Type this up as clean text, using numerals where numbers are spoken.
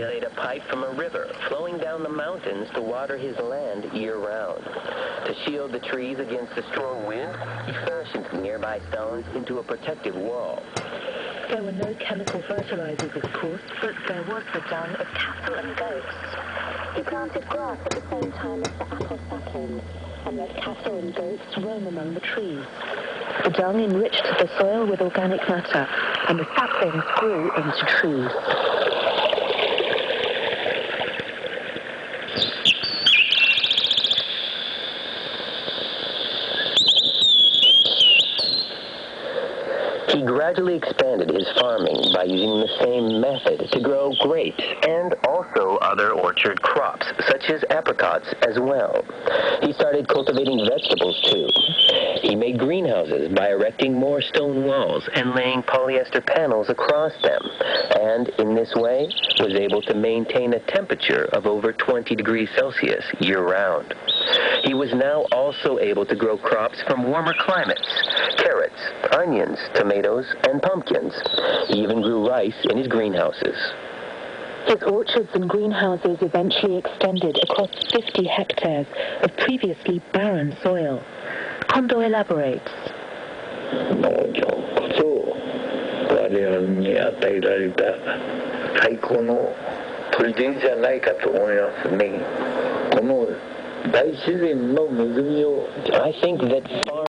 He laid a pipe from a river flowing down the mountains to water his land year-round. To shield the trees against the strong wind, he fashioned nearby stones into a protective wall. There were no chemical fertilizers, of course, but there was the dung of cattle and goats. He planted grass at the same time as the apple saplings, and let cattle and goats roam among the trees. The dung enriched the soil with organic matter, and the saplings grew into trees. He gradually expanded his farming by using the same method to grow grapes and also other orchard crops, such as apricots as well. He started cultivating vegetables too. He made greenhouses by erecting more stone walls and laying polyester panels across them, and in this way was able to maintain a temperature of over 20 degrees Celsius year-round. He was now also able to grow crops from warmer climates: carrots, onions, tomatoes, and pumpkins. He even grew rice in his greenhouses. His orchards and greenhouses eventually extended across 50 hectares of previously barren soil. Kondo elaborates. 農業こそ我々に与えられた最高の砦じゃないかと思いますね。この大自然の恵みを I think that